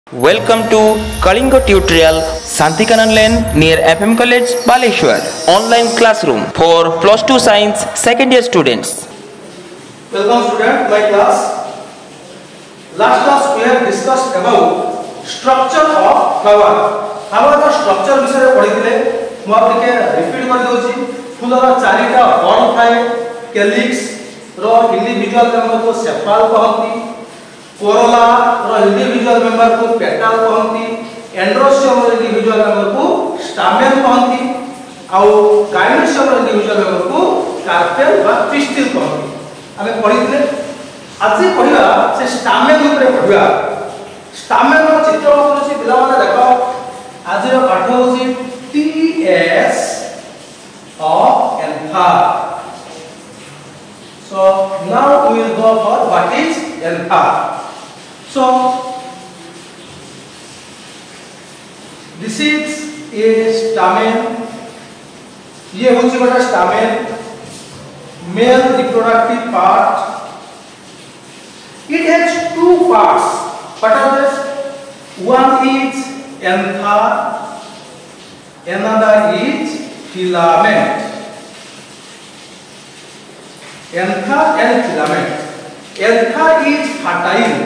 Welcome to Kalinga Tutorial Santikanan Lane near FM College Baleshwar online classroom for plus 2 science second year students. Welcome student, my class. Last class we have discussed about structure of flower. Flower का structure विषय में पढ़ी थिले मु आपके repeat कर दोची फूलर चारिटा body थाए कैलिक्स रो इंडिविजुअल मेंबर को सेपल कहंती कोरोला रो इंडिविजुअल मेंबर को पेटल कहंती एंड्रोसियम रो इंडिविजुअल मेंबर को स्टामेन कहंती आउ गाइनोसियम रो इंडिविजुअल मेंबर को कार्पेल बा पिस्टिल कहंती हमें पढ़ी थिले आज पढ़िबा से स्टामेन ऊपर पढ़िबा स्टामेन रो चित्र होछि पिला माने देखो आज रो पाठ होछि TS of anther. So now we will go for what is anther. So this is a stamen. ये होची गोटा stamen, male reproductive part. It has two parts. What are they? One is anther, another is filament. Anther and filament. Anther is fertile.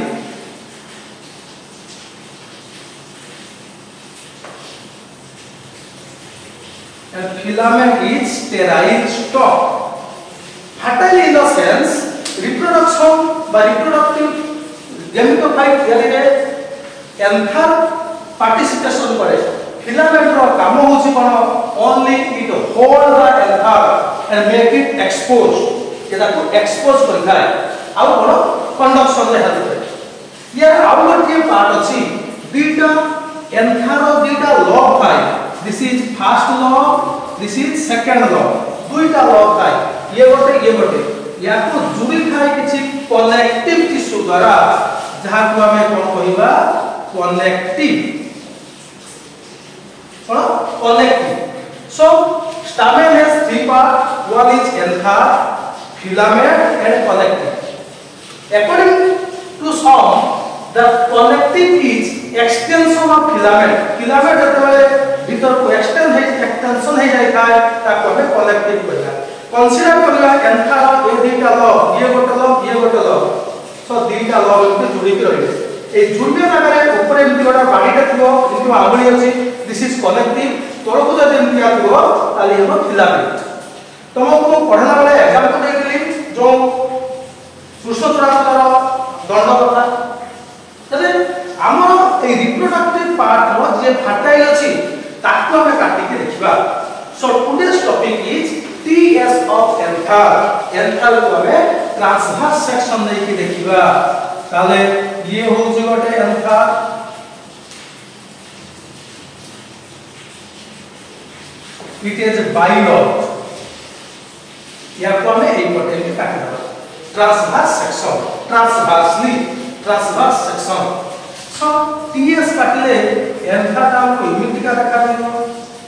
And filament is sterile stalk. Fertile in the sense reproduction by reproductive gametophyte यानी anther participation करे. Filament रो काम होची कोन only it hold the anther and make it exposed जेदा को expose करथाय आ कोन conduction रे हेल्प करे ये आउ गोटे पार्ट अछि दुईटा anther रो दुईटा लॉब थाय this is first lobe this is second lobe दुईटा लॉब थाय ये गोटे या को जुड़ी थाय किछि कनेक्टिव टिश्यू द्वारा जहा को हमें कोन कहिबा connective connective. So stamen has three parts. One is anther, filament, and connective. According to some, the connective is extension of filament. Filament जब भीतर को extension है जाता है ताकि हमें connective बोलना. Consider करिए anther ये दीटा लॉब, ये गोटे लॉब. So दीटा लॉब इनके जुड़ी के रहिए. ए जुड़ने नगरे ऊपर एमती गोटा बाडीटा थिबो इनके आंगुली अछि दिस इज कनेक्टिव तोरको जदि एमती आथिबो ताली हम फिलामेंट तुमको पढ़ला बेले एग्जांपल देइली जो कृष्णचूड़ाकर दंड कथा तबे हमर ए रिप्रोडक्टिव पार्ट रो जे फर्टाइल अछि ताको हम काटि के देखिबा so today's topic is TS of anther को हमें ट्रांसवर्स सेक्शन नै के देखिबा ताले ये होची गोटे एंथर इट इज बाइलॉब या को हमें एक गोटे में काट दो ट्रांसवर्स सेक्शन सो टीएस काटले एंथर टा को इमिट का देखा दिनो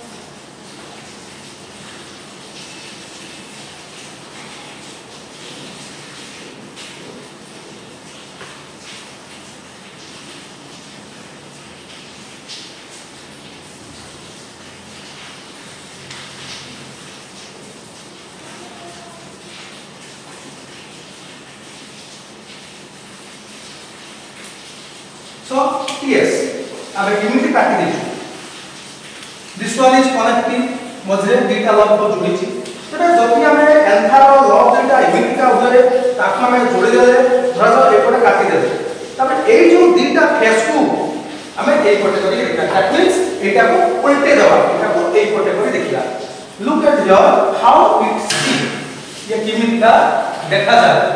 So yes, अब इमिट काटी देछु. This one is connective मझरे दीटा लॉब को जोड़ी छी. सेटा जति हमें एंथर और लॉब दीटा इमिट का उधरे ताको हमें जोड़ी देले धरा जो एकोटे काटी देले. तबे ए जो दीटा फेस को हमें एक कोटे करी देखा. That means एटा को उल्टे दबा एटा को एक कोटे करी देखिला. Look at here how it see. ये इमिट का देखा जाए.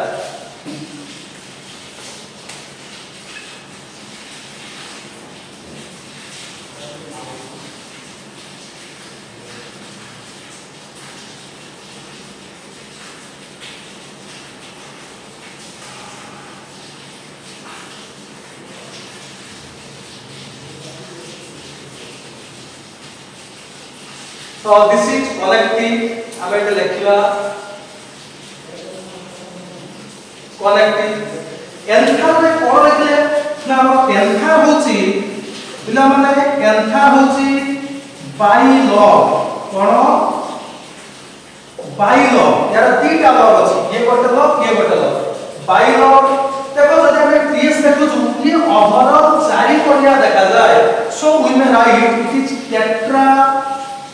So this is connective. हमें इधर लिखिला connective. एंथर में कौन लिखले ना एंथा होची पिला माने एंथा होची बाइलॉग कोन बाइलॉग यार तीटा लॉग अछि ये गोटे लॉग बाइलॉग देखो जदि हम टीएस देखु ये ओवरऑल चारि कोणिया देखा जाए so we may write it is tetragonal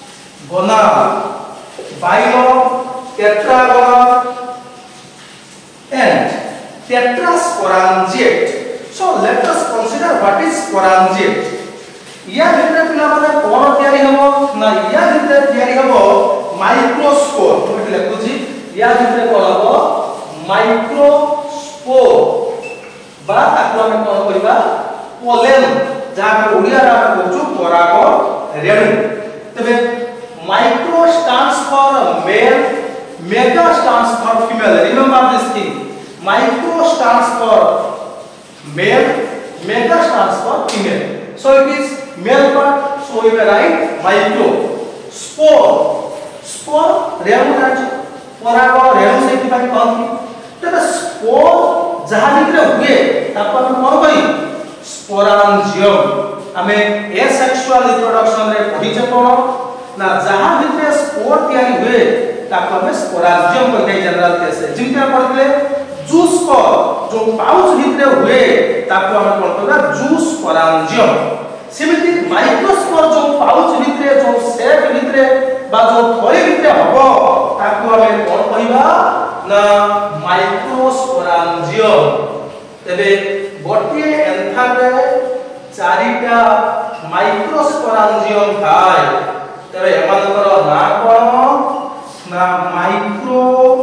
bilobed tetragonal and tetrasporangiate. So let us consider what is sporangiate. या भितर पिला माने कोन तयारी हबो ना या भितर तयारी हबो माइक्रोस्पोर तो लिखु छी या भितर कोन हबो माइक्रोस्पोर बा ताको हम कोन करिबा पोलेन जा हम ओडिया रा कहू पराग रेणु तबे micro stands for male mega stands for female. Remember this thing. Micro stands for male, mega stands for female. So it is male part. So we will write micro. Spore. Spore. रेणु राज. पराग रेणु से किपाई कौन थी? तब spore जहाँ निकले हुए ताको हम कौन कही? Sporangium. हमें asexual reproduction रे पढ़ी चुका ना जहाँ निकले spore तैयारी हुए ताको हम स्पोरांजियम कहते हैं जनरल केस है जिनके पढ़ले जूस को जो पाउच भितरे हुए ताको हम कहबा जूस स्पोरांजियम सेमिति माइक्रोस्पोर जो पाउच भितरे जो सेट भितरे बा जो थोड़ी भितरे हबो ताको हम कोन कहबा ना माइक्रोस्पोरांजियम तबे गोटे एंथा रे चारिटा माइक्रोस्पोरांजियम थाय तबे एमानकर ना कोन ना माइक्रो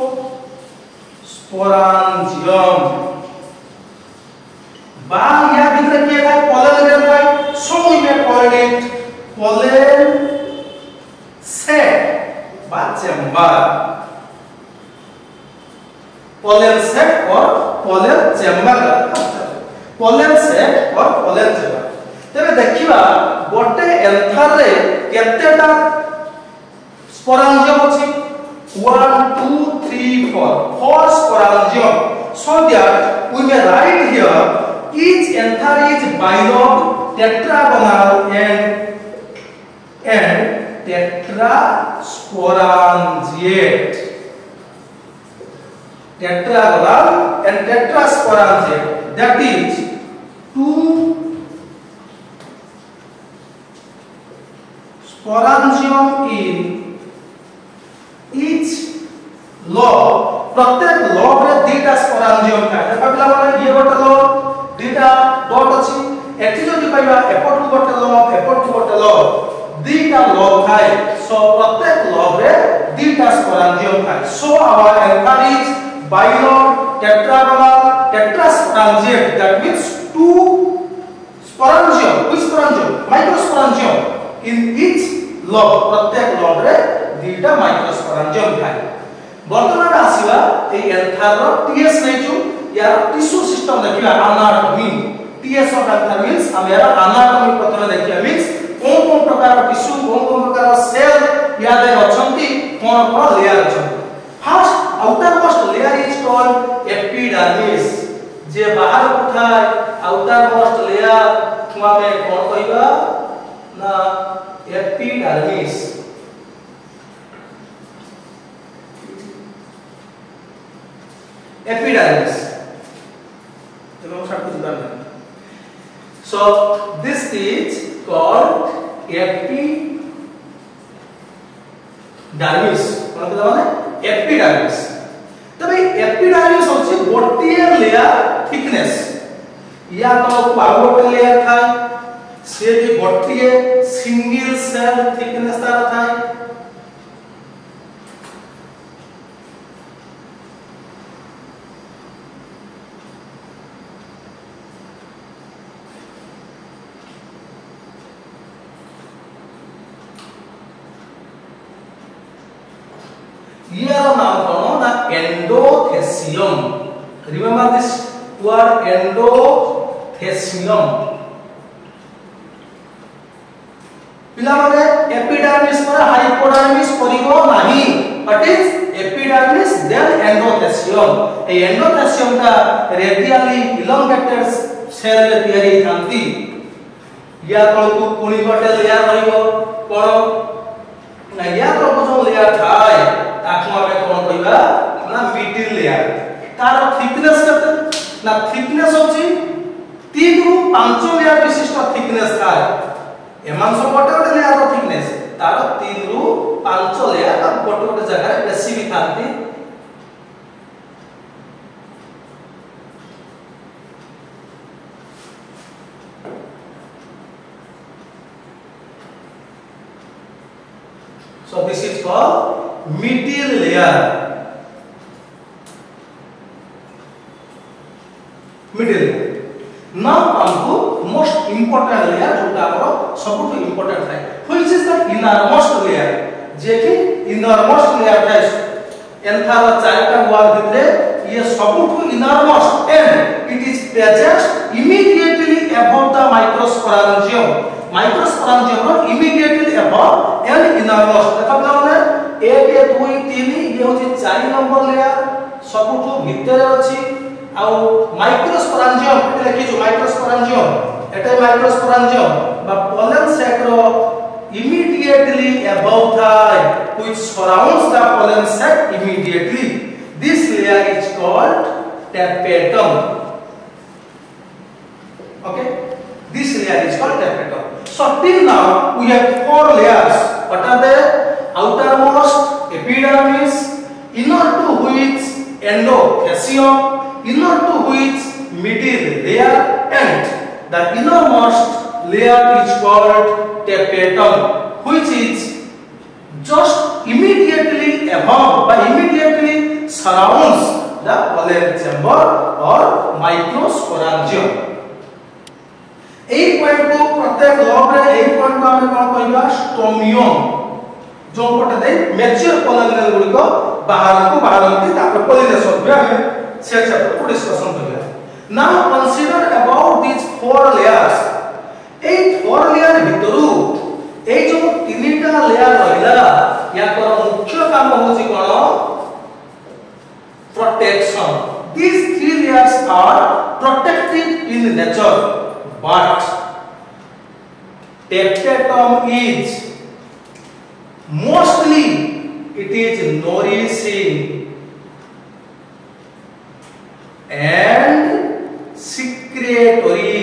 स्पोरांजियम बा या भीतर के है पोलन रेणु so we may call it pollen sac बा चेंबर पोलन सेट और पोलन चेंबर पोलन सेट और पोलन चेंबर तबे देखिबा गोटे एंथर रे केतेटा स्पोरांजियम अछि 1 2 3 4 4 sporangium so that we may write here each anther is bilobed tetragonal and tetrasporangiate tetragonal and tetrasporangiate that is 2 sporangium in each log प्रत्येक log रे दीटा स्पोरांजियम था देखा पिला माने ये गोटे log दीटा डॉट अछि एठी जदि कहबा एपटू गोटे log एपटू गोटे log दीटा log थाए सो प्रत्येक log रे दीटा स्पोरांजियम थाए so our anther is bilobed tetragonal tetrasporangiate that means two sporangium which sporangium microsporangium in each log प्रत्येक log रे दीटा माइक्रोस्पोरांजियम थाए वर्तमान आसीबा ए एंथर रो टीएस नै छु यार टिश्यू सिस्टम देखिबा anatomy TS of anther means हम यार एनाटॉमी प्रथम देखिया मींस कोन प्रकार टिश्यू कोन प्रकार सेल या दे अछंती कोन लेयर अछंती first outer most layer is called epidermis जे बाहर उठाय आउटर मोस्ट लेयर तुमा में कोन कहबा ना epidermis epidermis so this is called epidermis कोन कहला माने एपिडर्मिस तबे एपिडर्मिस होची गोटिए लेयर थिकनेस या तो आउ गोटे लेयर थाय से भी गोटिए सिंगल सेल थिकनेस तार थाय Here नाम कौन ना endothelium. Remember this word endothelium. पिला माने epidermis पर hypodermis परिगो नहीं. But is epidermis then endothelium. A endothelium का radially elongated सेल रे तयारी थांती या तळकु पुणी गटे लेयर रहइबो कोन ना या तळकु जो लेयर थाए ताकु आमे कोन कहबा ना मिडिल लेयर तार थिकनेस कते ना थिकनेस होची 3 रु 5 लेयर विशिष्ट थिकनेस थाए एमान सब गटे लेयर रो थिकनेस तार 3 रु 5 लेयर आ गटे जगह बेसी भी थांती So this is called middle layer. Middle layer. Now come to most important layer जोटा हमरो सबुठ important है. Which is the innermost layer? जे कि innermost layer है. एंथार चारटा वॉल भितरे ये सबुठ innermost and it is present immediately above the microsporangium. Microsporangium row immediately above and innermost देखा माने 1 2 3 ये होची 4 नंबर लेयर सबुठो भितरे अछि आ माइक्रोस्पोरांजियम एटा लिखि जो माइक्रोस्पोरांजियम एटा माइक्रोस्पोरांजियम बा pollen sac रो immediately above thigh which surrounds the pollen sac immediately. This layer is called tapetum. Okay, this layer is called tapetum. So till now we have 4 layers. What are they? Outermost epidermis, inner to which endothecium, inner to which middle layer, and the innermost layer is called tapetum, which is just immediately above by immediately surrounds the pollen chamber or microsporangium. एक point को प्रत्येक lobe रे एक point को हम कोन कहबा stomium जो पटे दे मैच्योर पोलन ग्रेन गुडी को बाहरंती तापर पोलिनेशन भी हम से चैप्टर को डिस्कशन करबा. Now consider about this 4 layers. ए 4 लेयर भितरु ए जो तीनटा लेयर रहिला या कर मुख्य काम होची कोन protection. These 3 layers are protected in nature. But tapetum is mostly it is nourishing and secretory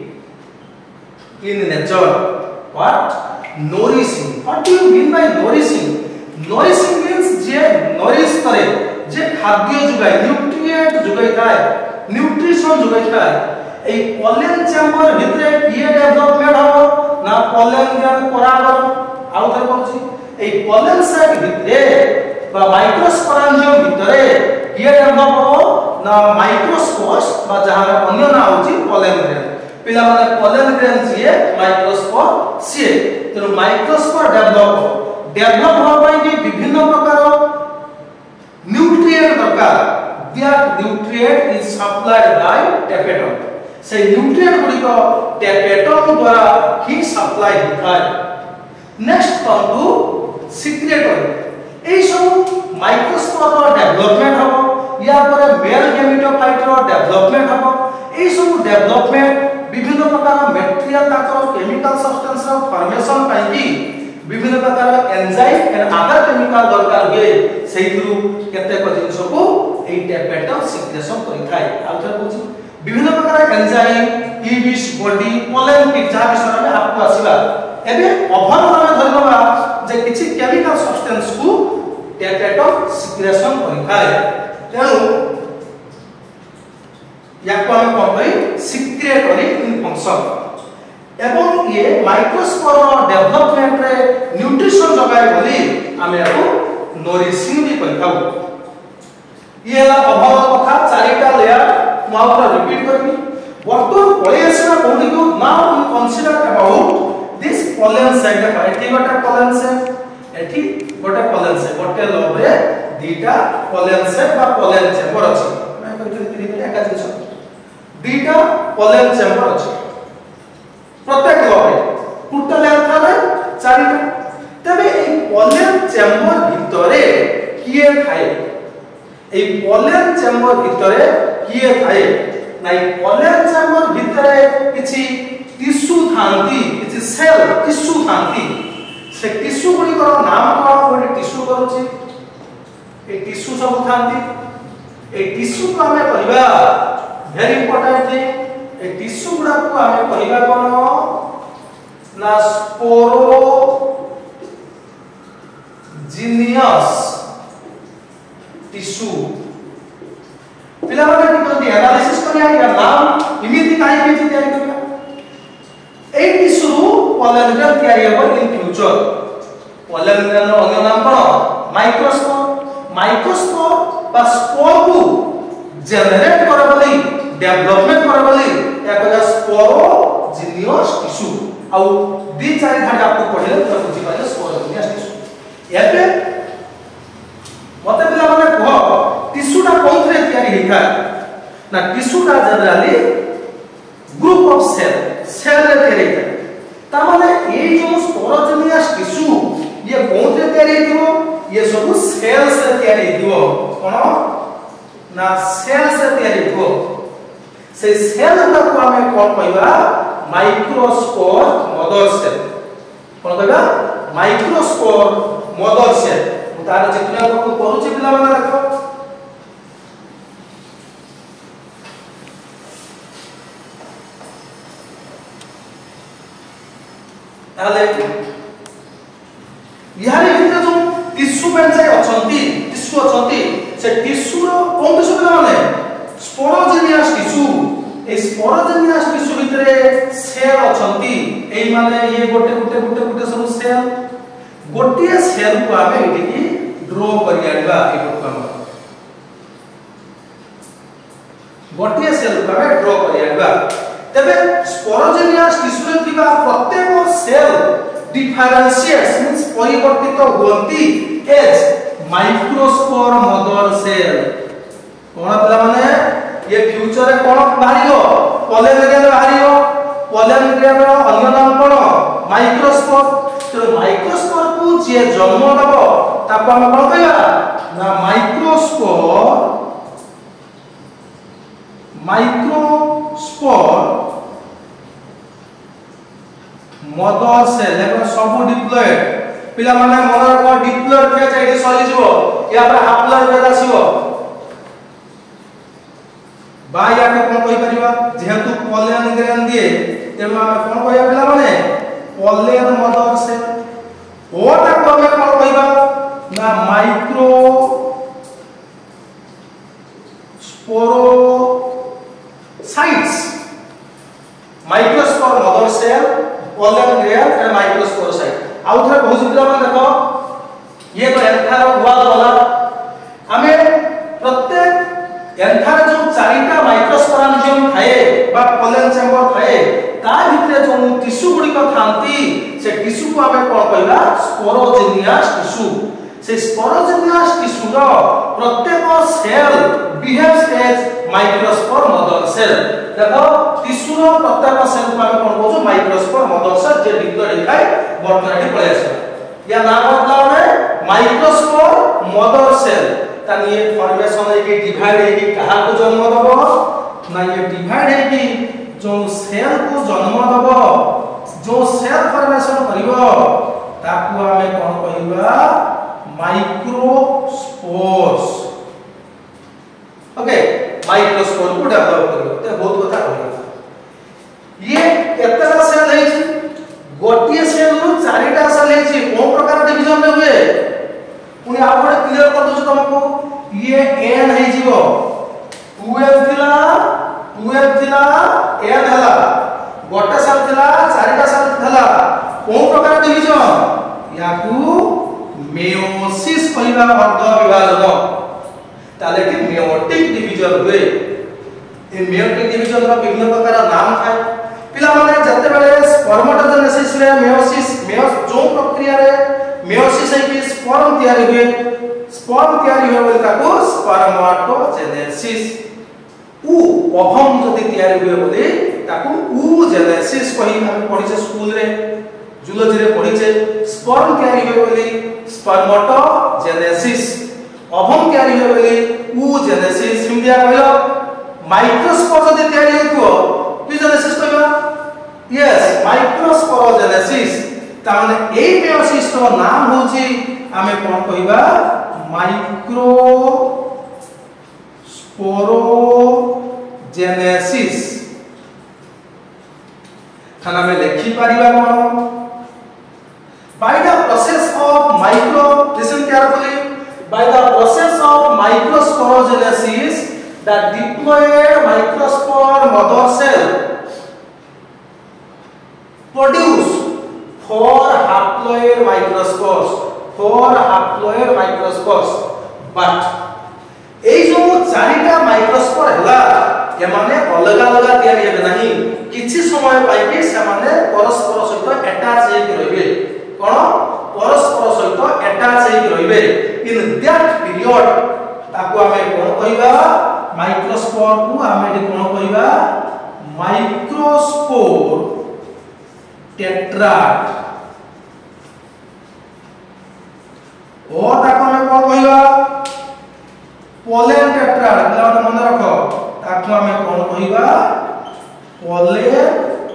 in nature. What? Nourishing. What do you mean by nourishing? Nourishing means जे nourish करे जे खाद्य जुगाई न्यूट्रिएंट जुगाई थाए न्यूट्रिशन जुगाई थाए ए pollen chamber भितरे किए development हो ना pollen grand परागण आउ थर कहछि ए पोलन साइड भितरे बा माइक्रोस्पोरांजियम भितरे किए डेवलप हो ना माइक्रोस्पोर्स बा जहां अन्य ना होछि पोलन ग्रैंड पिला माने पोलन ग्रैंड जिए माइक्रोस्पोर सिए तो माइक्रोस्पोर डेवलप हो पाई कि विभिन्न प्रकार न्यूट्रिएंट दरकार that nutrient is supplied by tapetum. से न्यूट्रिएंट गुडी को tapetum द्वारा ही सप्लाई होता है. Next come to secretory. ए सब माइक्रोस्पोर रो डेवलपमेंट हो या पर मेल गैमेटोफाइट रो डेवलपमेंट हो. ए सब डेवलपमेंट विभिन्न प्रकार मटेरियल ताकर केमिकल सब्सटेंस रो फॉर्मेशन पाई की विभिन्न प्रकार एंजाइम एंड अदर केमिकल दरकार हुए सेही थ्रू केते को जिंस को ए tapetum सिक्रेशन करि थाए. आ थर पूछि विभिन्न प्रकार एंजाइम ईबिस बॉडी पोलन की जा विषय में आपको आसीबा एबे ओभर में धरबा जे किछि केमिकल सब्सटेंस को tapetum सिक्रेशन करि थाए. तेनु याको हम कहबै सिक्रेटरी इन फंक्शन एवं ये माइक्रोस्पोर डेवलपमेंट रे न्यूट्रिशन जगाय बोली आमे याको नोरिशिंग भी कहथाउ. ये ला ओभर कथा चारिटा लेयर माउरा रिपीट करबी. वर्तमान पॉलिनेशन कोडी को now we consider about this pollen sac. एठी गोटे पोलन सेट एठी गोटे पोलन सेट गोटे लोब रे दीटा पोलन सेट बा पोलन चेंबर अछि. मैं कहथि धीरे एका जिंस दीटा पोलन चेंबर अछि प्रत्येक लोब रे टोटल एथारे चारिटा. तबे ए पोलन चेंबर भितरे किए थाए ए पोलन चेंबर भितरे किए थाए नाइ पोलन चेंबर भितरे किछि टिश्यू थांती किछि सेल टिश्यू थांती से टिश्यू गुडी को नाम कोन कोन टिश्यू करूची ए टिश्यू सब थांती ए टिश्यू को हमें कहबा वेरी इंपोर्टेंट थिंग ए टिश्यू गुडा को हमें कहबा कोन ना स्पोरोजिनियस टिश्यू पिला माने टिकंती एनालिसिस करिया या नाम इमिति काई के तयारी करिया ए टिश्यू पॉलन ग्रेन तयारी हेबो इन फ्यूचर पॉलन ग्रेन रो अन्य नाम कोन माइक्रोस्पोर माइक्रोस्पोर बा स्पोर को जनरेट करबली डेवलपमेंट करबली या को स्पोरोजिनियस टिश्यू आउ दी चारि घाट आपको पढिले त बुझि पाइले स्पोरोजिनियस टिश्यू एबे मते पिला माने कह टिश्यू टा कोनथरे तयारी हेता ना टिश्यू टा generally group of cell cell रे तयारी हेता ता माने ए जो स्पोरोजिनियस टिश्यू ये कोनथरे तयारी हेतिबो ये सब सेल से तयारी हेतिबो कोन ना सेल से तयारी हेतिबो से सेल टा को हमें कोन कहबा माइक्रोस्पोर मदर सेल कोन कहबा माइक्रोस्पोर मदर सेल तार चित्र को करूची पिला माने देखो ताले यारे भितर जो टिश्यू बेंचाई अछंती टिश्यू अछंती से टिश्यू रो कोन टिश्यू पिला माने स्पोरोजिनियस टिश्यू ए स्पोरोजिनियस टिश्यू भितरे सेल अछंती एई माने ये गोटे सब सेल गोटिए सेल को आमे एठी ड्रॉ करि आनिबा ए प्रोग्राम गोटिए सेल को आमे ड्रॉ करि आनिबा तबे स्पोरोजिनियस टिश्यू रे थिबा प्रत्येक सेल डिफरेंशिएट्स मींस परिवर्तित होंती एज माइक्रोस्पोर मदर सेल कोन पिला माने ये फ्यूचर रे कोन बाहरियो पॉलन ग्रेन बाहरियो पॉलन ग्रेन रो अन्य नाम कोन माइक्रोस्पोर तो माइक्रोस्पोर को जे जन्म दबो ताको हम कोन कहया ना माइक्रोस्पोर मदर सेल लेकिन सब डिप्लॉयड पिला माने मदर को डिप्लॉयड के चाहिए सरी जीवो या पर हाप्लॉयड के आसीबो बा या के कोन कहि परिबा जेहेतु पॉलन ग्रेन दिए तेनु हम कोन कहया पिला माने पॉलन मदर सेल ओटा को हम कोन कहबा ना microsporocytes microspore mother cell pollen grain and microsporocyte आउ थरे बहुत चित्र में देखो ये तो एंथार हुआ वाला हमें प्रत्येक एंथार जो चारिटा माइक्रोस्पोरांजियम थाए बा पॉलन चेंबर थाए ता भितरे जो टिश्यू गुडी को थांती से टिश्यू को हमें कोन कहला स्पोरोजिनियस टिश्यू से स्पोरोजिनियस टिश्यू रो प्रत्येक cell behaves as microspore mother cell देखो टिश्यू रो प्रत्येक सेल को हम कोन कहू माइक्रोस्पोर मदर सेल जे डिप्लॉयड हेखाय बर्तनटी पळे आसे या नाम बताओ ने माइक्रोस्पोर मदर सेल तानी ये फॉर्मेशन है कि डिवाइड है कि कहा को जन्म दबो ना ये डिवाइड है कि जो सेल को जन्म दबो जो सेल फॉर्मेशन करिवो ताकू हमें कोन कहबा माइक्रोस्पोर्स ओके माइक्रोस्पोर को डेवलप करियो ते बहुत कथा कहला ये केतना सेल है छी गोटिए सेल रो चारिटा सेल है छी कोन प्रकार डिवीजन में हुए पुनी आ बडे क्लियर कर दउ तुमको ये n है जीवो 12 थिला n हला गोटे सेल थिला चारिटा सेल थला कोन प्रकार डिवीजन याकू मेयोसिस कहबा अर्ध विभाजन ताले कि मेयोटिक डिवीजन हुए ए मेयोटिक डिवीजन रो विभिन्न प्रकार नाम थाए पिला माने जते बेले स्पर्मेटोजेनेसिस रे मेयोसिस जो प्रक्रिया रे मेयोसिस है कि स्पर्म तयारी हुए बोले ताको स्पर्मेटोजेनेसिस उ ओभम जदी तयारी हुए बोले ताको oogenesis कहि हम पढिছে स्कूल रे जूलॉजी रे पढिছে स्पर्म तयारी हुए बोले स्पर्मेटोजेनेसिस ओभम तयारी हुए बोले oogenesis हिंदिया कहलो माइक्रोस्पोर जदी तयारी होतो प्रोटीजेनेसिस कहबा यस माइक्रोस्पोरोजेनेसिस ताने ए मेयोसिस रो नाम होची आमे कोन कहबा माइक्रोस्पोरोजेनेसिस खाना में लिखि परिबा कोन by the process of listen carefully by the process of microsporogenesis the diploid microspore mother cell produce four haploid microspores but এই जो चारिटा माइक्रोस्पोर हला ये माने अलग अलग तयार हेबे नाही किछि समय पाइके से माने परस्पर सहित अटैच हे रहिबे कोन परस्पर सहित अटैच हे रहिबे इन दैट पीरियड ताको हमें कोन कहिबा माइक्रोस्पोर को हमें कोन कहिबा माइक्रोस्पोर टेट्राड और ताको हमें कोन कहिबा पोलेन टेट्राड पिला मन रखो ताको हमें कोन कहिबा पोलेन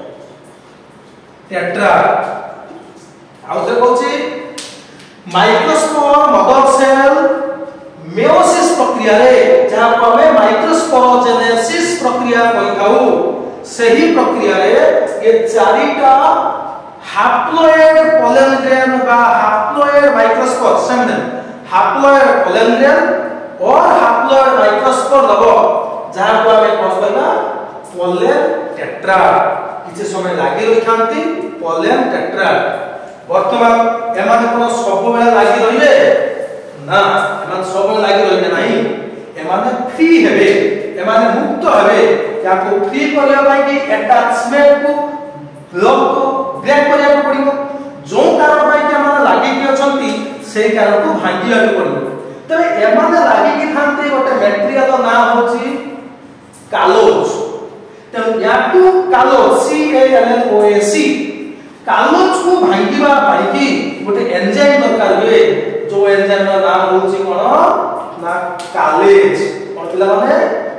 टेट्राड आउ से कहछि माइक्रोस्पोर मदर सेल मेयोसिस प्रक्रिया रे जहां को हमें माइक्रोस्पोरोजेनेसिस प्रक्रिया कहि थाउ सही प्रक्रिया रे ये चारिटा हैप्लॉइड पोलन ग्रेन बा हैप्लॉइड माइक्रोस्पोर समझ हैप्लॉइड पोलन ग्रेन और हैप्लॉइड माइक्रोस्पोर दबो जहां को हमें कोन कहना पोलेन टेट्राड किछि समय लागि रखांती पोलेन टेट्राड वर्तमान एमाने कोन सब बेला लागि रहिबे ना एमान सब बेला लागि रहिबे नाही एमाने फ्री हेबे एमाने मुक्त हेबे याको फ्री करया बाई कि अटैचमेंट को ब्लॉक को ब्रेक करया को पड़िबो जो कारण बाई कि एमाने लागि कि अछंती सेही कारण को भांगिया को पड़िबो तबे एमाने लागि कि थांते गोटे मटेरियल ना होची कालोज तब याकू कालोज CALLOAC कालोज को भांगिबा पाई कि गोटे एंजाइम दरकार हुए जो एंजाइम रा नाम होची कोन ना कालेज कोन पिला माने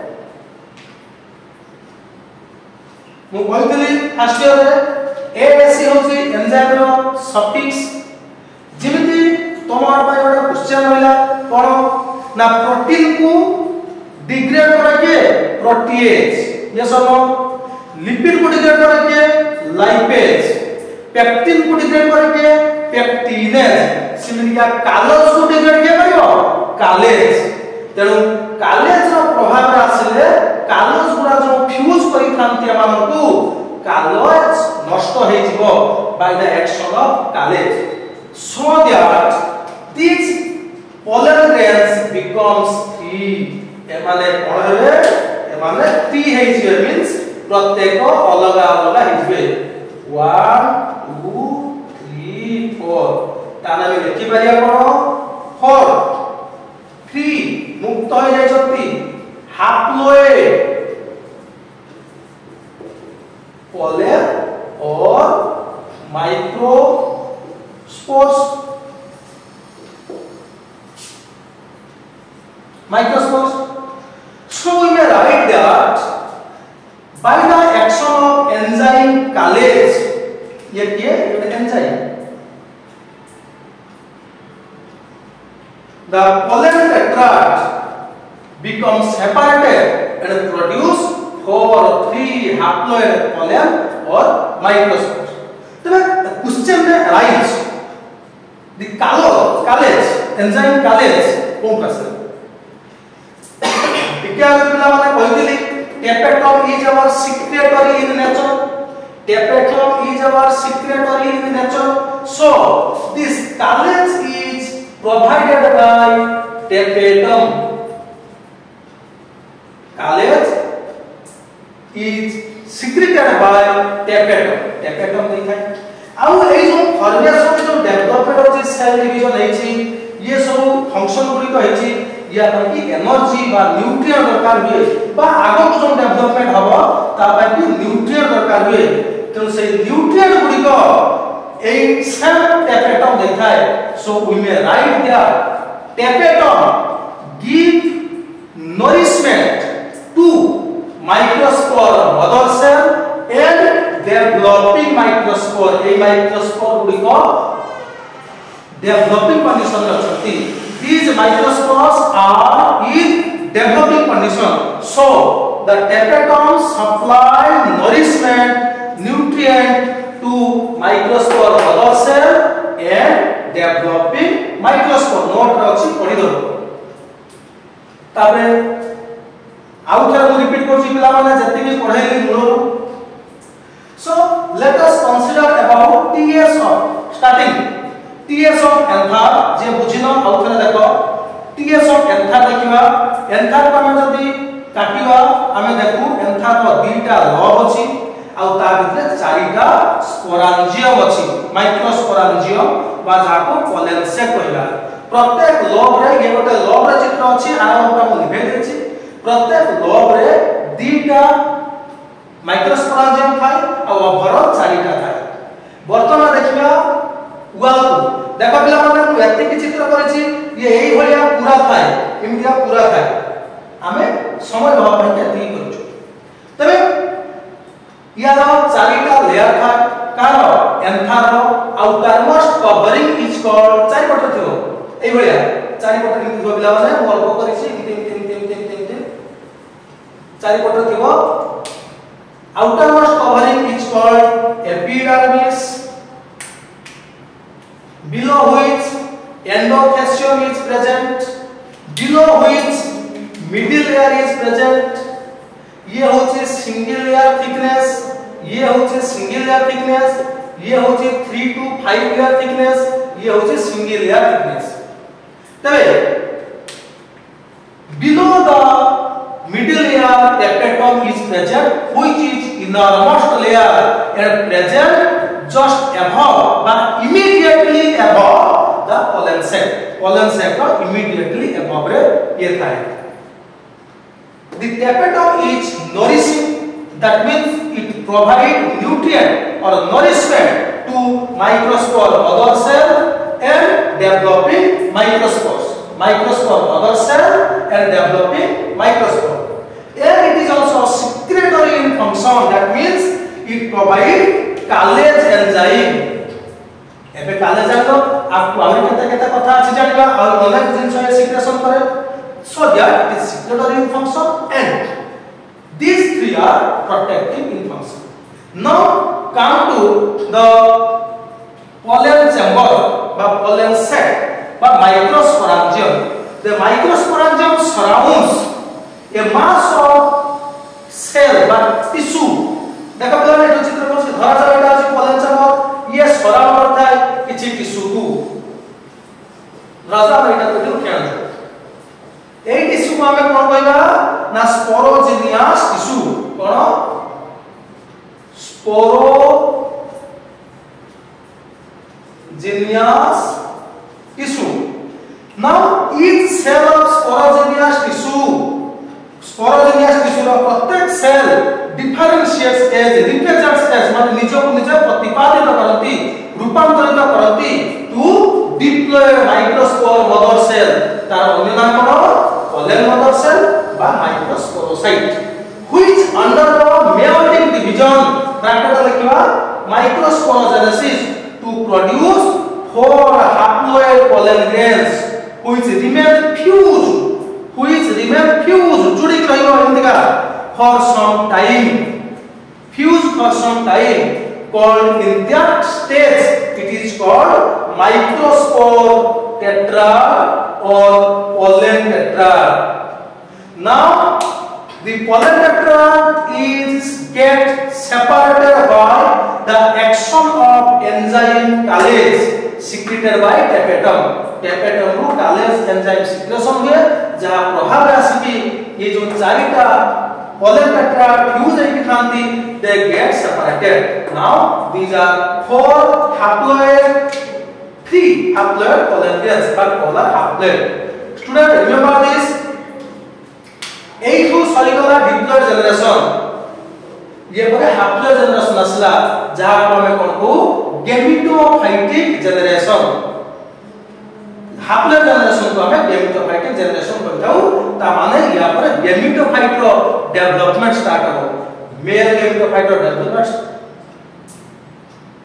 मु कहतली फर्स्ट ईयर रे AAC होची एंजाइम रो सफिक्स जिमिति तोमार पाई गोटे क्वेश्चन होइला कोन ना प्रोटीन को डिग्रेड करके प्रोटीएज यस और नो लिपिड को डिग्रेड करके लाइपेज पेक्टिन को डिग्रेड करके पेक्टिनेज सिमिलिया कालोज को डिग्रेड के करियो कालेज तेनु कालेज रो प्रभाव रा आसीले कालोज गुरा जो फ्यूज करि थांती हमको कालोज नष्ट हे जिवो by the action of callase so that this pollen grains becomes free एमाने कोन हेबे एमाने फ्री हे जिवे मींस प्रत्येक अलग अलग हिजबे 1 2 3 4 ताना में लिखि परिया कोन 4 3 मुक्त हो जाय छथि हैप्लॉइड पोलर और microspores microspores so we may write that by the action of enzyme kalase ये enzyme the pollen tetrad becomes separated and produce 3 haploid pollen or microspores तो question में arise the kalase enzyme kalase कौन प्रश्न क्या पिला माने कहितली tapetum is our secretory in nature tapetum is our secretory in nature so this kalase is provided by tapetum kalase is secreted by tapetum देखै आउ ए जो फॉर्मेशन जो डेवलपमेंट होची सेल डिवीजन हेची ये सब फंक्शन गुडी को हेची या कि एनर्जी बा न्यूट्रिएंट दरकार हुए बा आगो जो डेवलपमेंट हबो ता कि न्यूट्रिएंट दरकार हुए तो से न्यूट्रिएंट गुडी को ए सेल टेपेटम देखाय so we may write that tapetum give nourishment to microspore mother cell and developing microspore ए microspore गुडी को developing condition रे अछती these microspores are in developing condition so the tapetum supply nourishment nutrient to microspore mother cell and developing microspore note रे अछि पढि दो ताबे आउ थर मु रिपीट करछि पिला माने जति भी पढाइली मूल so let us consider about ts of starting ts of anther जे बुझिनो आउ थर देखो ts of anther देखिबा anther को हम जदी काटिबा हमें देखू anther रो दीटा लोब अछि आउ ता भितरे चारिटा स्पोरांजियम अछि माइक्रोस्पोरांजियम बा जाको पोलन से कहला प्रत्येक लोब रे ये गोटे लोब रे चित्र अछि आरंभ को लिखे देछि प्रत्येक लोब रे दीटा माइक्रोस्पोरांजियम थाय आ ओवरऑल चारिटा थाय वर्तमान देखिबा वाल देखो पिला माने मु एते कि चित्र करेछि ये एई भलिया पूरा थाय इमिदिया पूरा थाय हमें समय भाव ପାଇଁ एते करछु तबे यार चारिटा लेयर थाय कार anther outer most covering is called चारि पट थियो एई भलिया चारि पट कि थियो पिला माने मु अल्प करेछि कि चारि पट थियो outermost covering is called epidermis below which endothelium is present below which middle layer is present ये होचे सिंगल लेयर थिकनेस ये होचे सिंगल लेयर थिकनेस ये होचे 3 to 5 लेयर थिकनेस ये होचे सिंगल लेयर थिकनेस तबे below the middle layer tapetum is present which is innermost layer and present just above but immediately above the pollen sac ko immediately above re ye thai the tapetum is nourishing that means it provide nutrient or nourishment to microspore mother cell and developing microspore mother cell and developing microspore and it is also secretory in function that means it provide Kallage enzyme एबे Kallage जानो आपको आउरी केता कथा अछि जानिबा और अनेक जिंस है secretion करे so that it is secretory in function and these three are protective in function now come to the pollen chamber ba pollen sac ba microsporangium the microsporangium surrounds a mass of cell but tissue देखो पहले जो चित्र को धरा जाएगा जो pollen chamber ये surround करता है किसी टिश्यू को राजा में इधर तो क्या है ए टिश्यू को हमें कौन कहना ना स्पोरोजेनियस टिश्यू कौन sporogenous tissue now each cell of sporogenous tissue ର प्रत्येक cell differentiates as represents as माने निजो को निज प्रतिपादित करती रूपांतरित करती to diploid microspore mother cell तार अन्य नाम कोन पोलन मदर सेल बा microsporocyte which under the meiotic division bracket लिखवा microsporogenesis to produce 4 haploid pollen grains which remain fused जुड़ी रहिबो Indica for some time fused for some time called in that stage it is called microspore tetrad or pollen tetrad now the pollen tetrad is get separated by the action of enzyme Kallage secreted by tapetum ru Kallage enzyme secretion हुए जहां प्रभाव राशि की ये जो चारिटा pollen tetrad fuse है खांती they get separated now these are 3 haploid pollen grains but polar haploid student remember this 8 to सरीगला diploid generation ये परे haploid generation असला जहां को हमें कोन को gametophytic generation haploid generation को हमें gametophytic generation कहताऊ ता माने या पर gametophyte रो डेवलपमेंट स्टार्ट हो male gametophyte or dermal buds